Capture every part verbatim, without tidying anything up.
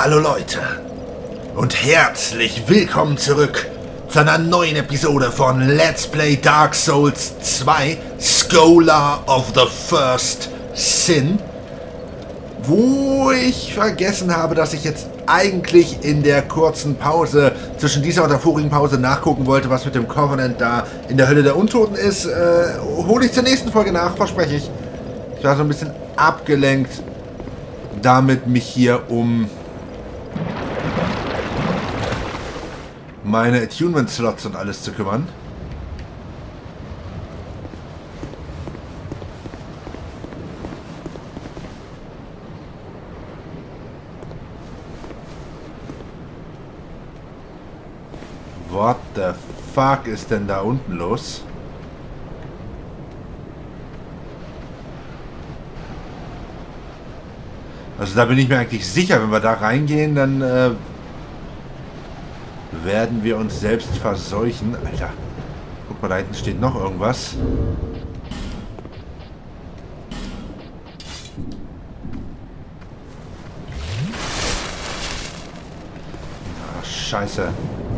Hallo Leute und herzlich willkommen zurück zu einer neuen Episode von Let's Play Dark Souls zwei Scholar of the First Sin, wo ich vergessen habe, dass ich jetzt eigentlich in der kurzen Pause zwischen dieser und der vorigen Pause nachgucken wollte, was mit dem Covenant da in der Hölle der Untoten ist. Äh, hole ich zur nächsten Folge nach, verspreche ich. Ich war so ein bisschen abgelenkt, damit mich hier um meine Attunement-Slots und alles zu kümmern. What the fuck ist denn da unten los? Also da bin ich mir eigentlich sicher, wenn wir da reingehen, dann äh, werden wir uns selbst verseuchen. Alter, guck mal, da hinten steht noch irgendwas. Ach, scheiße.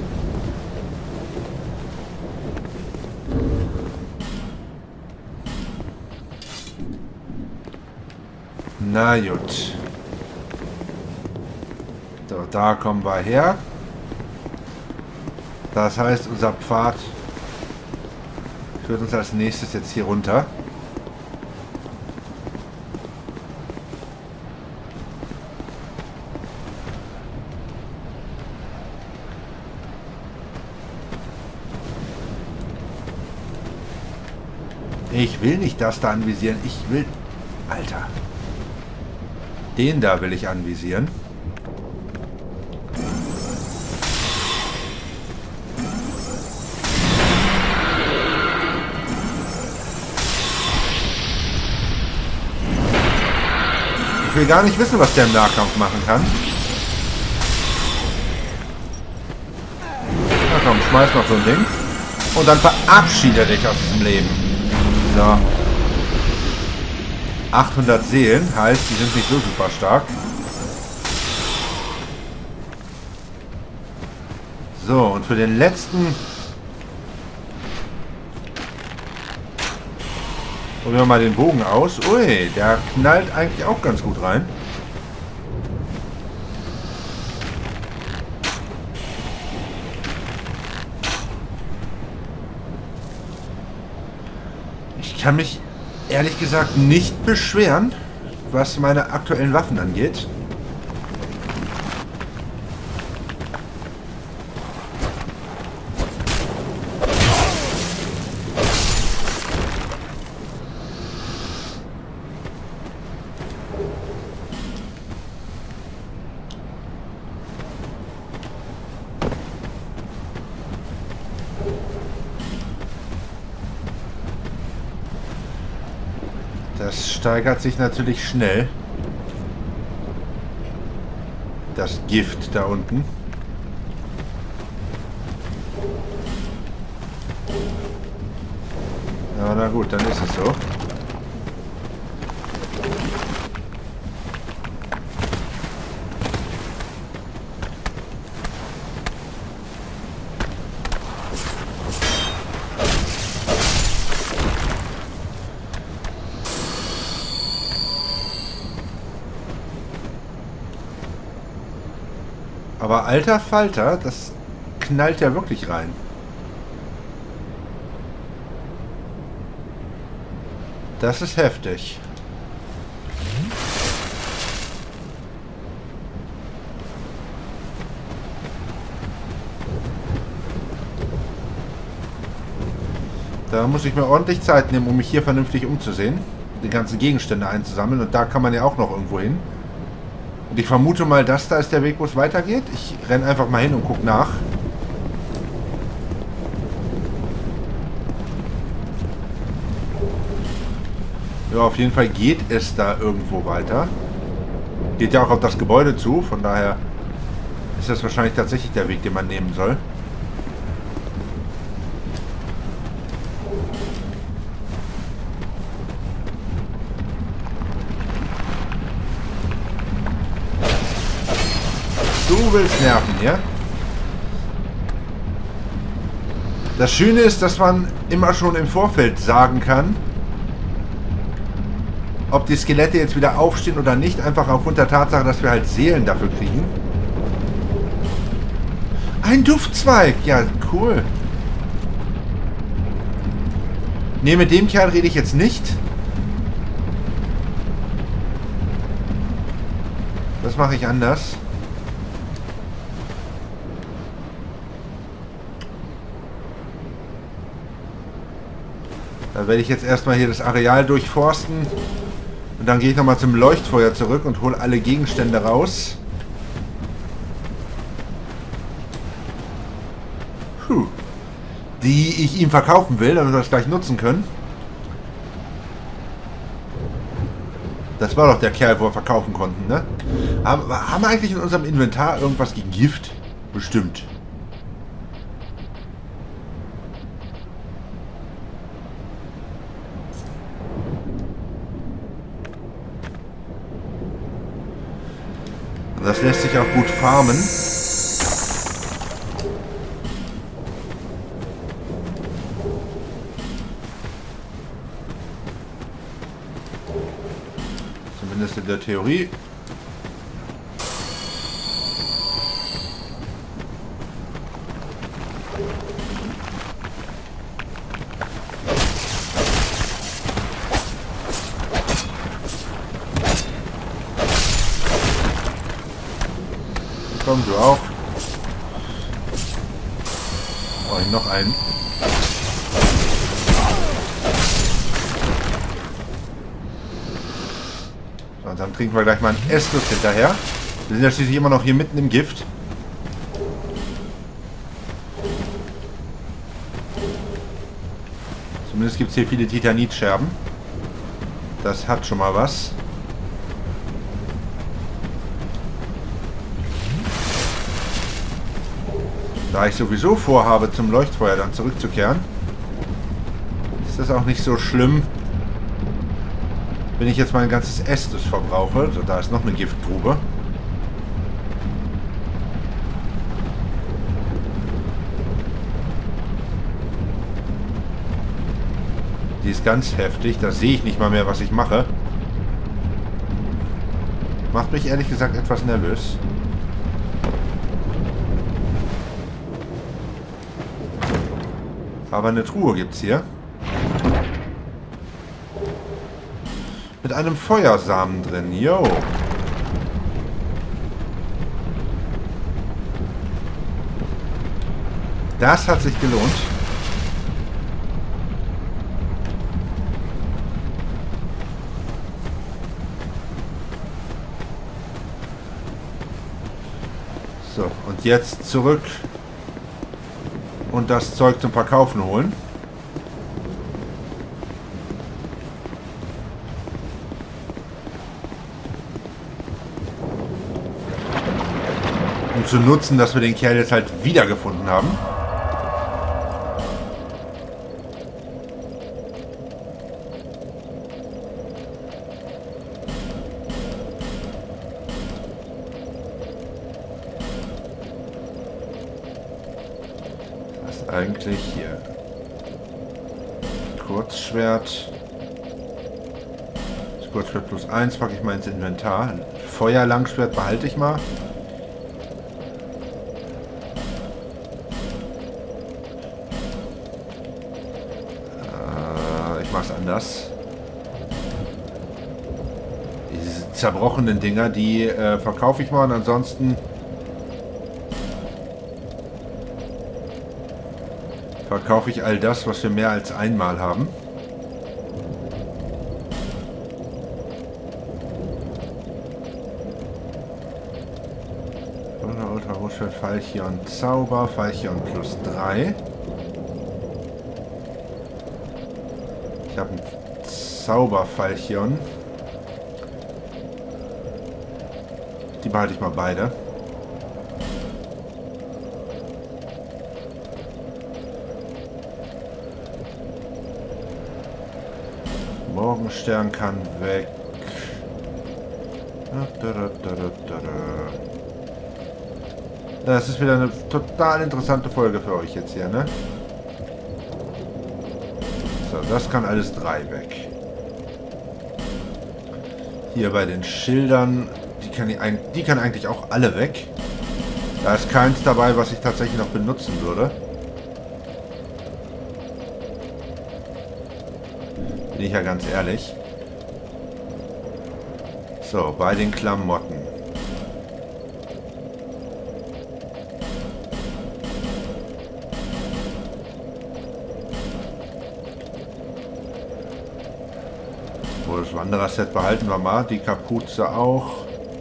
Na gut. So, da kommen wir her. Das heißt, unser Pfad führt uns als nächstes jetzt hier runter. Ich will nicht das da anvisieren. Ich will... Alter. Den da will ich anvisieren. Ich will gar nicht wissen, was der im Nahkampf machen kann. Na komm, schmeiß noch so ein Ding. Und dann verabschiede dich aus diesem Leben. So. achthundert Seelen heißt, die sind nicht so super stark. So, und für den letzten... Probieren wir mal den Bogen aus. Ui, der knallt eigentlich auch ganz gut rein. Ich kann mich ehrlich gesagt nicht beschweren, was meine aktuellen Waffen angeht. Das steigert sich natürlich schnell. Das Gift da unten. Ja, na gut, dann ist es so. Aber alter Falter, das knallt ja wirklich rein. Das ist heftig. Da muss ich mir ordentlich Zeit nehmen, um mich hier vernünftig umzusehen. Die ganzen Gegenstände einzusammeln. Und da kann man ja auch noch irgendwo hin. Und ich vermute mal, das da ist der Weg, wo es weitergeht. Ich renne einfach mal hin und gucke nach. Ja, auf jeden Fall geht es da irgendwo weiter. Geht ja auch auf das Gebäude zu, von daher ist das wahrscheinlich tatsächlich der Weg, den man nehmen soll. Du willst nerven, ja? Das Schöne ist, dass man immer schon im Vorfeld sagen kann, ob die Skelette jetzt wieder aufstehen oder nicht. Einfach aufgrund der Tatsache, dass wir halt Seelen dafür kriegen. Ein Duftzweig. Ja, cool. Ne, mit dem Kerl rede ich jetzt nicht. Das mache ich anders. Da werde ich jetzt erstmal hier das Areal durchforsten. Und dann gehe ich nochmal zum Leuchtfeuer zurück und hole alle Gegenstände raus. Puh. Die ich ihm verkaufen will, damit wir das gleich nutzen können. Das war doch der Kerl, wo wir verkaufen konnten, ne? Haben, haben wir eigentlich in unserem Inventar irgendwas gegen Gift? Bestimmt. Und das lässt sich auch gut farmen. Zumindest in der Theorie. Komm, du auch. Brauche ich noch einen. So, und dann trinken wir gleich mal einen Estus hinterher. Wir sind ja schließlich immer noch hier mitten im Gift. Zumindest gibt es hier viele Titanitscherben. Das hat schon mal was. Da ich sowieso vorhabe, zum Leuchtfeuer dann zurückzukehren, ist das auch nicht so schlimm, wenn ich jetzt mein ganzes Estus verbrauche. So, da ist noch eine Giftgrube. Die ist ganz heftig. Da sehe ich nicht mal mehr, was ich mache. Macht mich ehrlich gesagt etwas nervös. Aber eine Truhe gibt es hier. Mit einem Feuersamen drin. Yo. Das hat sich gelohnt. So, und jetzt zurück und das Zeug zum Verkaufen holen. Um zu nutzen, dass wir den Kerl jetzt halt wiedergefunden haben. Eigentlich hier. Kurzschwert. Das Kurzschwert plus eins packe ich mal ins Inventar. Feuerlangschwert behalte ich mal. Äh, ich mache es anders. Diese zerbrochenen Dinger, die äh, verkaufe ich mal und ansonsten verkaufe ich all das, was wir mehr als einmal haben. Ultra Rotschwert, Falchion, Zauber, Falchion plus drei. Ich habe ein Zauber-Falchion. Die behalte ich mal beide. Morgenstern kann weg. Da, da, da, da, da, da. Das ist wieder eine total interessante Folge für euch jetzt hier, ne? So, das kann alles drei weg. Hier bei den Schildern, die kann, ich, die kann eigentlich auch alle weg. Da ist keins dabei, was ich tatsächlich noch benutzen würde. Bin ich ja ganz ehrlich. So, bei den Klamotten. Das Wanderer-Set behalten wir mal. Die Kapuze auch.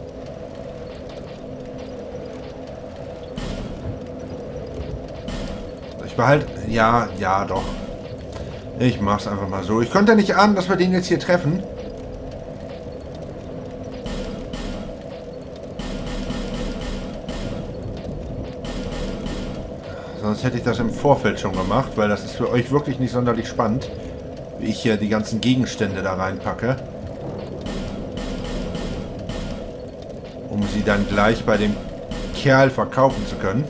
Ich behalte... Ja, ja, doch. Ich mach's einfach mal so. Ich konnte nicht ahnen, dass wir den jetzt hier treffen. Sonst hätte ich das im Vorfeld schon gemacht, weil das ist für euch wirklich nicht sonderlich spannend, wie ich hier die ganzen Gegenstände da reinpacke. Um sie dann gleich bei dem Kerl verkaufen zu können.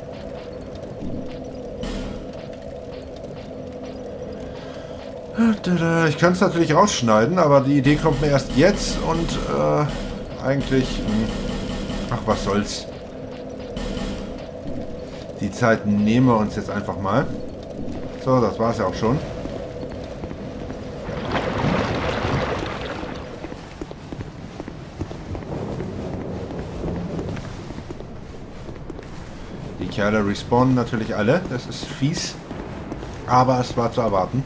Ich kann es natürlich rausschneiden, aber die Idee kommt mir erst jetzt und äh, eigentlich... Ach, was soll's. Die Zeit nehmen wir uns jetzt einfach mal. So, das war's ja auch schon. Die Kerle respawnen natürlich alle. Das ist fies. Aber es war zu erwarten.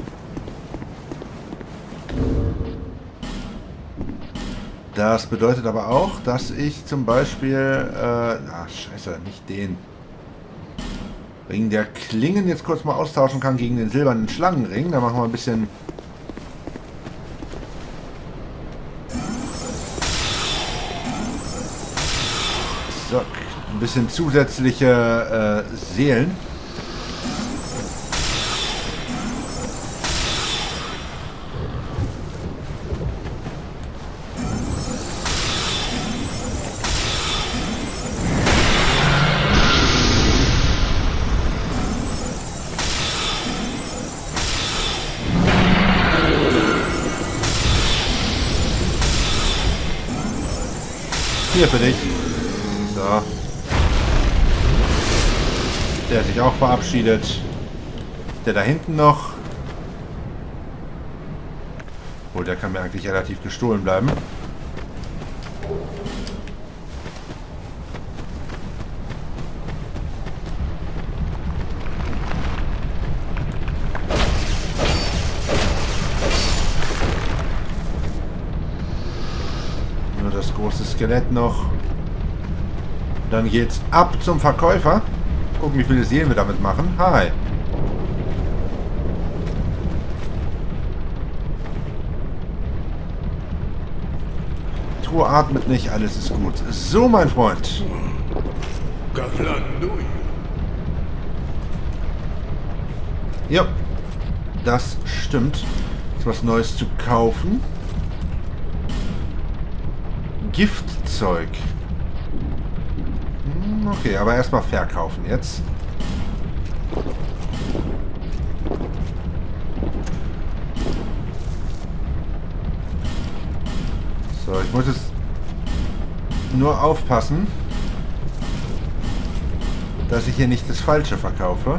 Das bedeutet aber auch, dass ich zum Beispiel... Äh, ach, scheiße, nicht den. Ring der Klingen jetzt kurz mal austauschen kann gegen den silbernen Schlangenring. Da machen wir ein bisschen... So, ein bisschen zusätzliche äh, Seelen. Hier für dich. So. Der hat sich auch verabschiedet. Der da hinten noch. Oh, der kann mir eigentlich relativ gestohlen bleiben. Großes Skelett noch. Dann geht's ab zum Verkäufer. Gucken, wie viele Seelen wir damit machen. Hi. Truhe atmet nicht, alles ist gut. So, mein Freund. Ja, das stimmt. Ist was Neues zu kaufen. Giftzeug. Okay, aber erstmal verkaufen jetzt. So, ich muss jetzt nur aufpassen, dass ich hier nicht das Falsche verkaufe.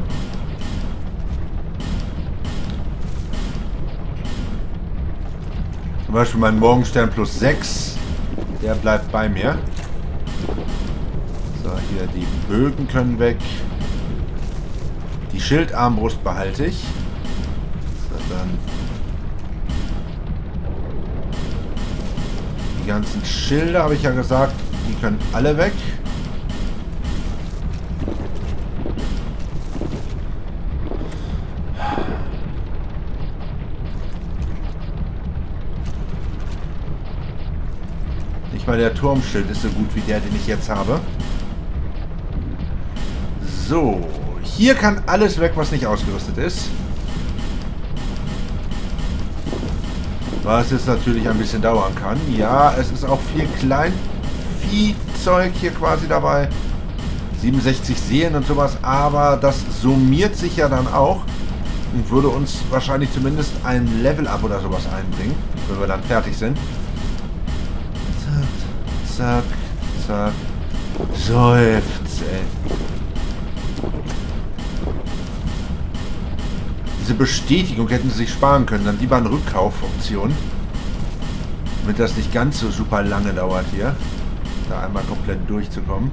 Zum Beispiel mein Morgenstern plus sechs. Der bleibt bei mir. So, hier die Bögen können weg. Die Schildarmbrust behalte ich. So, dann die ganzen Schilde, habe ich ja gesagt, die können alle weg. Weil der Turmschild ist so gut wie der, den ich jetzt habe. So, hier kann alles weg, was nicht ausgerüstet ist. Was jetzt natürlich ein bisschen dauern kann. Ja, es ist auch viel Kleinviehzeug hier quasi dabei. siebenundsechzig Seelen und sowas, aber das summiert sich ja dann auch und würde uns wahrscheinlich zumindest ein Level-Up oder sowas einbringen, wenn wir dann fertig sind. Zack, zack, zack. Seufz, ey. Diese Bestätigung hätten sie sich sparen können, dann lieber eine Rückkaufoption. Damit das nicht ganz so super lange dauert hier. Da einmal komplett durchzukommen.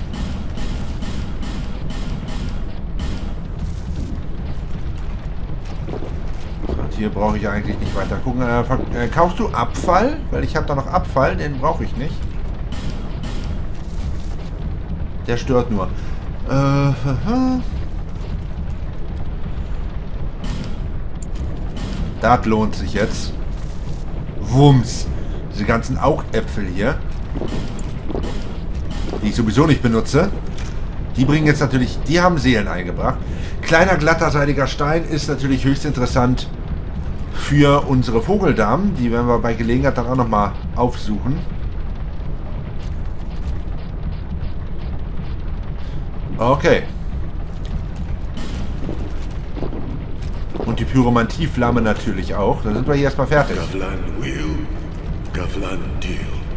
So, und hier brauche ich eigentlich nicht weiter gucken. Äh, äh, kaufst du Abfall? Weil ich habe da noch Abfall, den brauche ich nicht. Der stört nur. Äh, das lohnt sich jetzt. Wumms. Diese ganzen Augäpfel hier, die ich sowieso nicht benutze, die bringen jetzt natürlich, die haben Seelen eingebracht. Kleiner, glatter, seidiger Stein ist natürlich höchst interessant für unsere Vogeldamen. Die werden wir bei Gelegenheit dann auch nochmal aufsuchen. Okay. Und die Pyromantieflamme natürlich auch. Dann sind wir hier erstmal fertig. Gavlan will, Gavlan deal.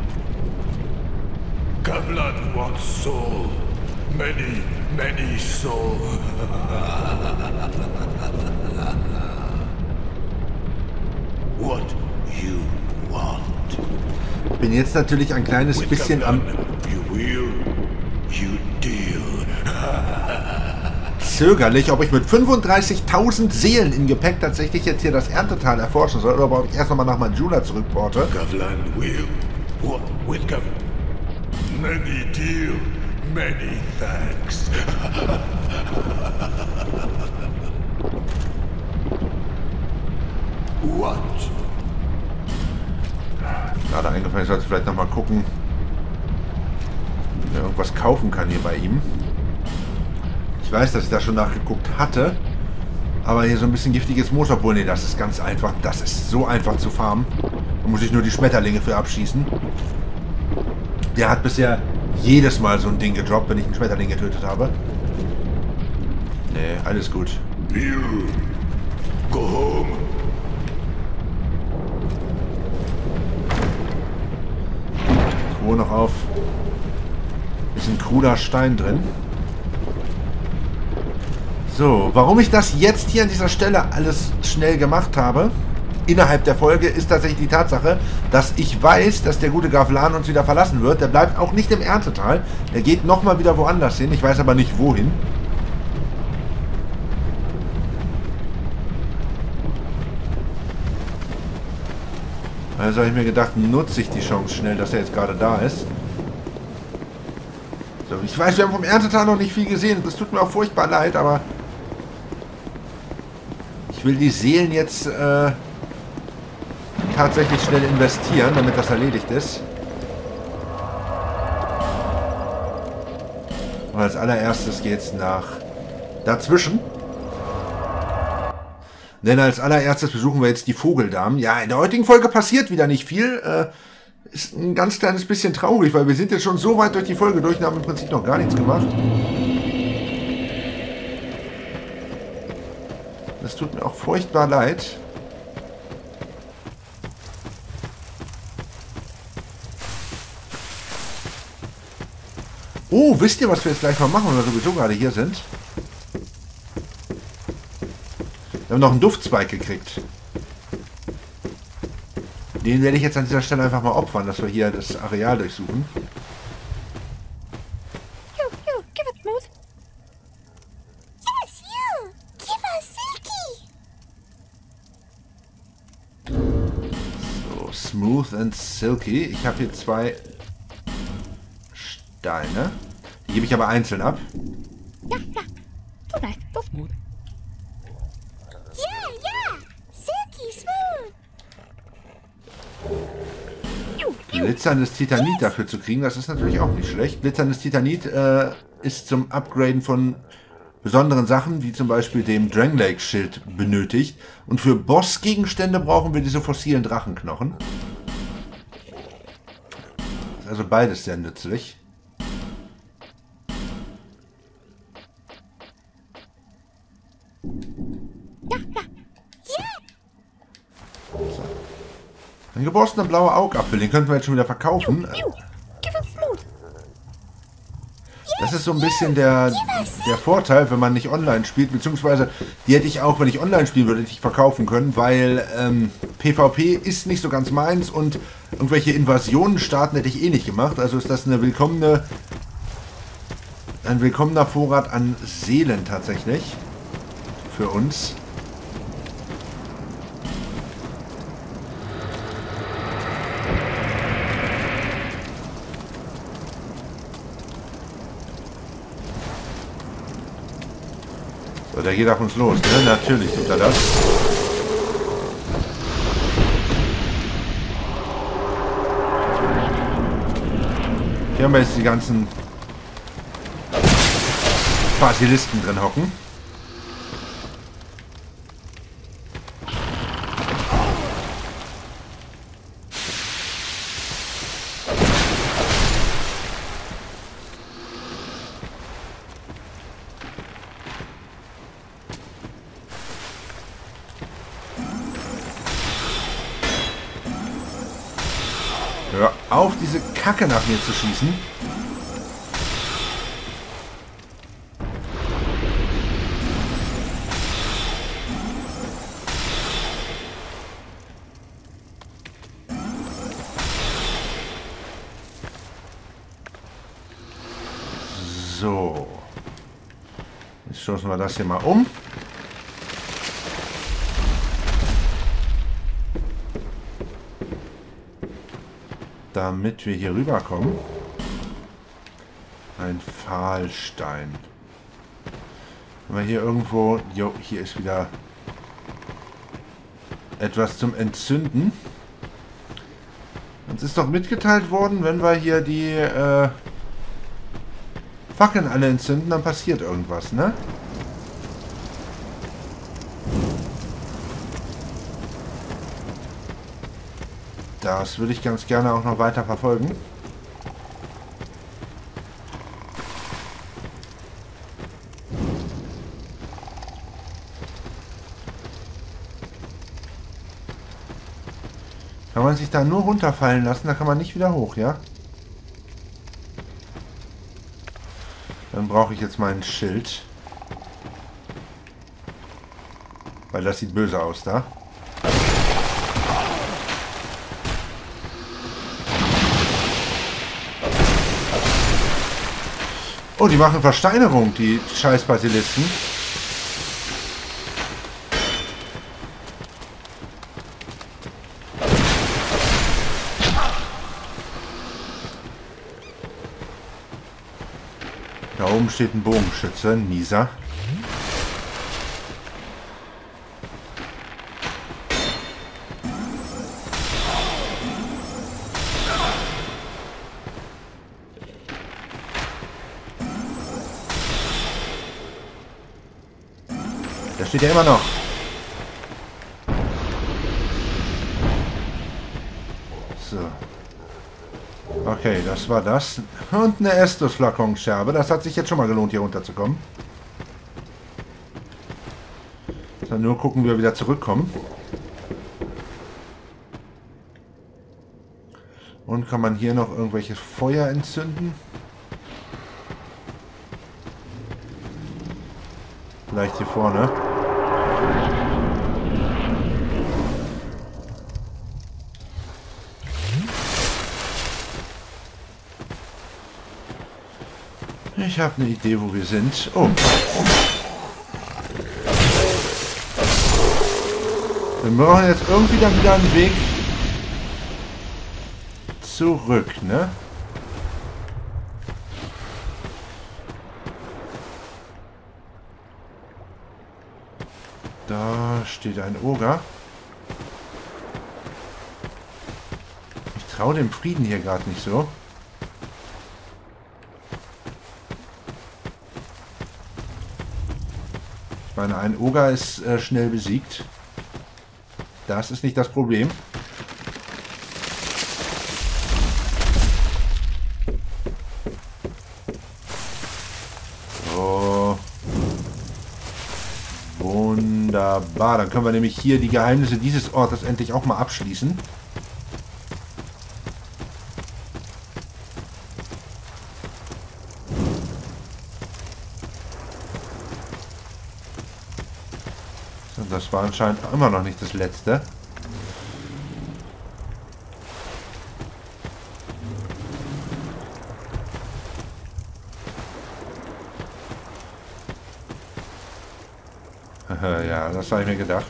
Gavlan wants soul. Many, many soul. What you want. Ich bin jetzt natürlich ein kleines With bisschen am Gavlan, you will, you deal. zögerlich, ob ich mit fünfunddreißigtausend Seelen im Gepäck tatsächlich jetzt hier das Erntetal erforschen soll oder ob ich erst nochmal nach Manjula zurückporte. Gavlan will. What with Gavlan? Many deal. Many thanks. What? Gerade eingefallen, ich sollte vielleicht nochmal gucken, ob ich irgendwas kaufen kann hier bei ihm. Ich weiß, dass ich da schon nachgeguckt hatte, aber hier so ein bisschen giftiges Moos, obwohl, nee, das ist ganz einfach, das ist so einfach zu farmen. Da muss ich nur die Schmetterlinge für abschießen. Der hat bisher jedes Mal so ein Ding gedroppt, wenn ich einen Schmetterling getötet habe. Nee, alles gut. You go home. Truhe noch auf. Ist ein kruder Stein drin. So, warum ich das jetzt hier an dieser Stelle alles schnell gemacht habe, innerhalb der Folge, ist tatsächlich die Tatsache, dass ich weiß, dass der gute Gavlan uns wieder verlassen wird. Der bleibt auch nicht im Erntetal. Der geht nochmal wieder woanders hin. Ich weiß aber nicht wohin. Also habe ich mir gedacht, nutze ich die Chance schnell, dass er jetzt gerade da ist. So, ich weiß, wir haben vom Erntetal noch nicht viel gesehen. Das tut mir auch furchtbar leid, aber ich will die Seelen jetzt äh, tatsächlich schnell investieren, damit das erledigt ist. Und als allererstes geht es nach dazwischen. Denn als allererstes besuchen wir jetzt die Vogeldamen. Ja, in der heutigen Folge passiert wieder nicht viel. Äh, ist ein ganz kleines bisschen traurig, weil wir sind jetzt schon so weit durch die Folge durch und haben im Prinzip noch gar nichts gemacht. Das tut mir auch furchtbar leid. Oh, wisst ihr, was wir jetzt gleich mal machen, wenn wir sowieso gerade hier sind? Wir haben noch einen Duftzweig gekriegt. Den werde ich jetzt an dieser Stelle einfach mal opfern, dass wir hier das Areal durchsuchen. You, you, give it, Smooth. Yes, you. Give us Silky. So, smooth and silky. Ich habe hier zwei Steine. Die gebe ich aber einzeln ab. Yeah, yeah. So nice, so smooth. Yeah, yeah. Silky smooth. You, you. Glitzerndes Titanit dafür zu kriegen, das ist natürlich auch nicht schlecht. Glitzerndes Titanit äh, ist zum Upgraden von besonderen Sachen, wie zum Beispiel dem Dranglake-Schild, benötigt. Und für Bossgegenstände brauchen wir diese fossilen Drachenknochen. Ist also beides sehr nützlich. Ein geborstener blauer Augapfel, den könnten wir jetzt schon wieder verkaufen. You, give us food. Das ist so ein bisschen der, der Vorteil, wenn man nicht online spielt, beziehungsweise die hätte ich auch, wenn ich online spielen würde, nicht verkaufen können, weil ähm, PvP ist nicht so ganz meins und irgendwelche Invasionen starten hätte ich eh nicht gemacht. Also ist das eine willkommene, ein willkommener Vorrat an Seelen tatsächlich für uns. So, der geht auf uns los, ne? Natürlich tut er das. Hier haben wir jetzt die ganzen Basilisten drin hocken. Hör auf, diese Kacke nach mir zu schießen. So. Jetzt stoßen wir das hier mal um. Damit wir hier rüberkommen. Ein Pfahlstein. Haben wir hier irgendwo... Jo, hier ist wieder etwas zum Entzünden. Uns ist doch mitgeteilt worden, wenn wir hier die äh, Fackeln alle entzünden, dann passiert irgendwas, ne? Das würde ich ganz gerne auch noch weiter verfolgen. Kann man sich da nur runterfallen lassen, da kann man nicht wieder hoch, ja? Dann brauche ich jetzt mein Schild. Weil das sieht böse aus da. Oh, die machen Versteinerung, die scheiß Basilisten. Da oben steht ein Bogenschütze, ein Mieser. Da steht ja immer noch. So. Okay, das war das. Und eine Estus-Flakonscherbe. Das hat sich jetzt schon mal gelohnt, hier runterzukommen. Dann nur gucken, wie wir wieder zurückkommen. Und kann man hier noch irgendwelche Feuer entzünden? Vielleicht hier vorne. Ich habe eine Idee, wo wir sind. Oh. Wir brauchen jetzt irgendwie dann wieder einen Weg zurück, ne? Da steht ein Oger. Ich traue dem Frieden hier gerade nicht so. Ich meine, ein Oger ist äh, schnell besiegt. Das ist nicht das Problem. So. Wunderbar. Dann können wir nämlich hier die Geheimnisse dieses Ortes endlich auch mal abschließen. Und das war anscheinend immer noch nicht das letzte. Ja, das habe ich mir gedacht.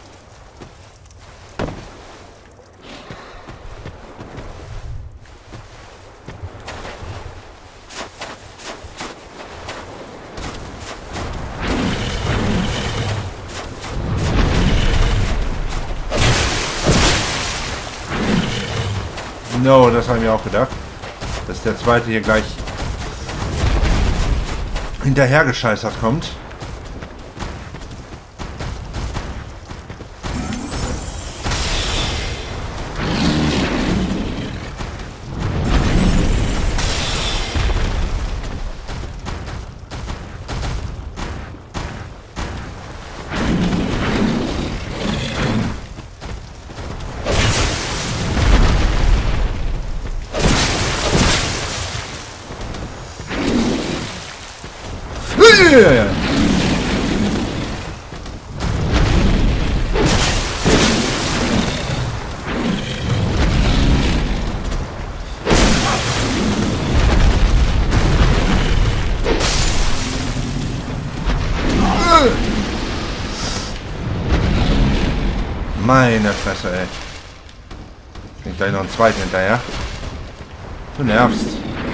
No, das habe ich mir auch gedacht. Dass der zweite hier gleich hinterhergescheißert kommt. Yeah. Meine Fresse, ey. Ich krieg gleich noch einen zweiten hinterher. Du nervst.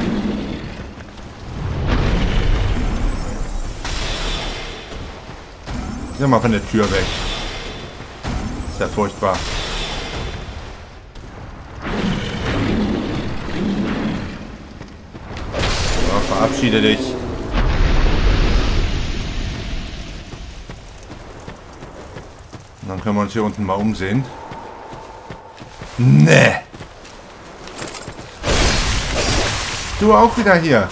Geh mal von der Tür weg. Ist ja furchtbar. So, verabschiede dich. Und dann können wir uns hier unten mal umsehen. Nee. Du auch wieder hier.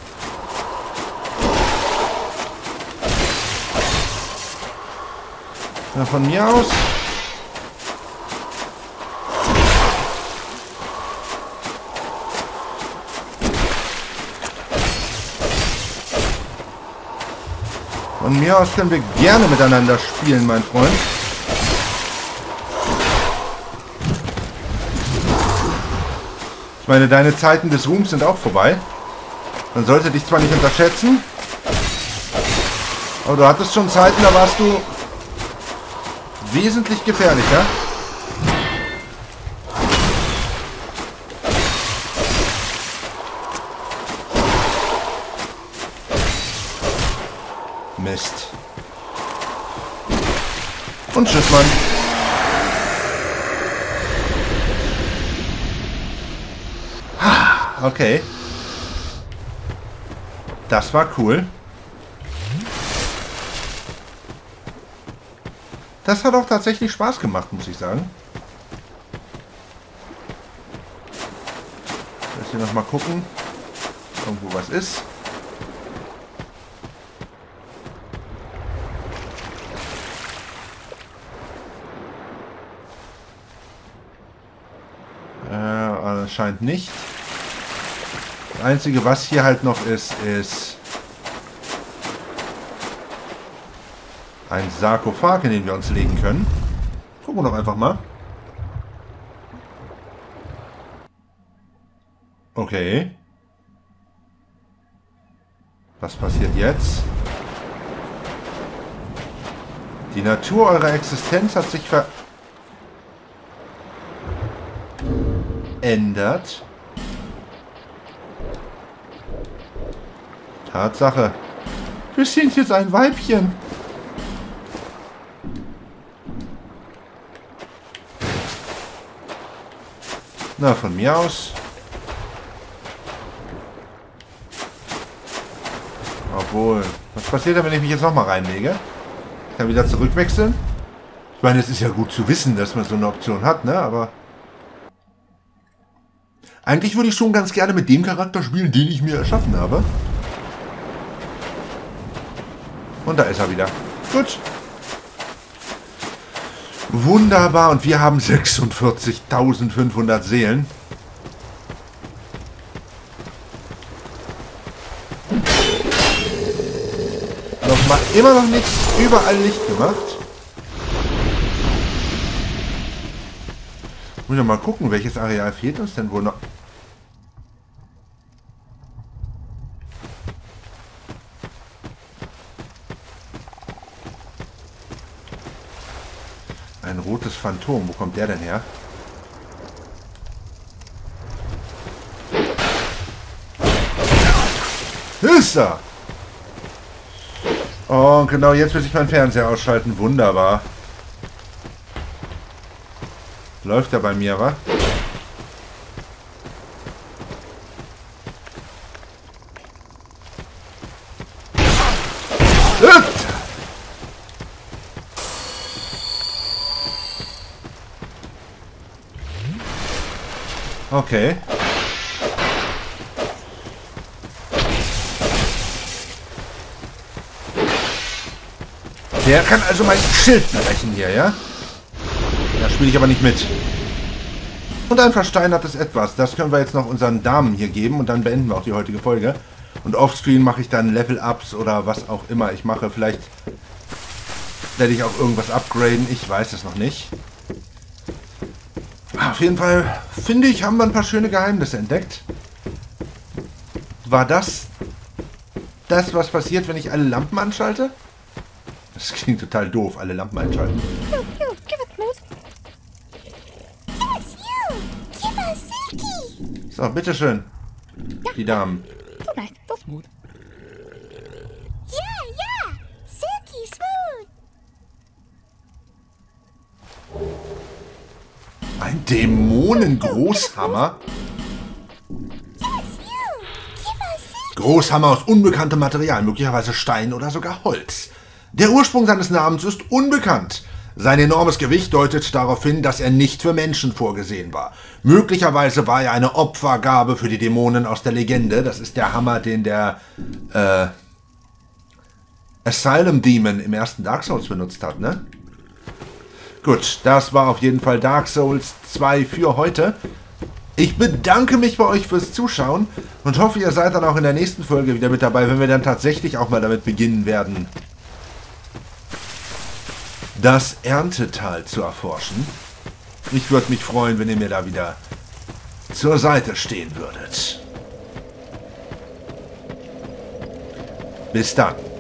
Na, von mir aus. Von mir aus können wir gerne miteinander spielen, mein Freund. Ich meine, deine Zeiten des Ruhms sind auch vorbei. Man sollte dich zwar nicht unterschätzen, aber du hattest schon Zeiten, da warst du wesentlich gefährlicher. Mist. Und tschüss, Mann. Okay. Das war cool. Das hat auch tatsächlich Spaß gemacht, muss ich sagen. Lass hier nochmal gucken. Irgendwo was ist. Äh, anscheinend nicht. Das Einzige, was hier halt noch ist, ist ein Sarkophag, in den wir uns legen können. Gucken wir doch einfach mal. Okay. Was passiert jetzt? Die Natur eurer Existenz hat sich verändert. Tatsache. Wir sind jetzt ein Weibchen. Na, von mir aus. Obwohl, was passiert da, wenn ich mich jetzt nochmal reinlege? Ich kann wieder zurückwechseln. Ich meine, es ist ja gut zu wissen, dass man so eine Option hat, ne? Aber eigentlich würde ich schon ganz gerne mit dem Charakter spielen, den ich mir erschaffen habe. Und da ist er wieder. Gut. Wunderbar. Und wir haben sechsundvierzigtausendfünfhundert Seelen. Noch mal immer noch nicht überall Licht gemacht. Muss ich mal gucken, welches Areal fehlt uns denn wohl noch? Ein rotes Phantom. Wo kommt der denn her? Ist er! Oh, und genau jetzt will ich meinen Fernseher ausschalten. Wunderbar. Läuft er bei mir, wa? Okay. Der kann also mein Schild brechen hier, ja? Da spiele ich aber nicht mit. Und ein versteinertes Etwas. Das können wir jetzt noch unseren Damen hier geben und dann beenden wir auch die heutige Folge. Und offscreen mache ich dann Level-Ups oder was auch immer ich mache. Vielleicht werde ich auch irgendwas upgraden. Ich weiß es noch nicht. Auf jeden Fall, finde ich, haben wir ein paar schöne Geheimnisse entdeckt. War das das, was passiert, wenn ich alle Lampen anschalte? Das klingt total doof, alle Lampen einschalten. You, you, give it, Moose. Yes, you. Give us Silky. So, bitteschön. Die Damen. Too nice, too smooth. Yeah, yeah. Silky smooth. Ein Dämonen-Großhammer? Yes, you. Give us Silky. Großhammer aus unbekanntem Material, möglicherweise Stein oder sogar Holz. Der Ursprung seines Namens ist unbekannt. Sein enormes Gewicht deutet darauf hin, dass er nicht für Menschen vorgesehen war. Möglicherweise war er eine Opfergabe für die Dämonen aus der Legende. Das ist der Hammer, den der äh, Asylum Demon im ersten Dark Souls benutzt hat, ne? Gut, das war auf jeden Fall Dark Souls zwei für heute. Ich bedanke mich bei euch fürs Zuschauen und hoffe, ihr seid dann auch in der nächsten Folge wieder mit dabei, wenn wir dann tatsächlich auch mal damit beginnen werden, das Erntetal zu erforschen. Ich würde mich freuen, wenn ihr mir da wieder zur Seite stehen würdet. Bis dann.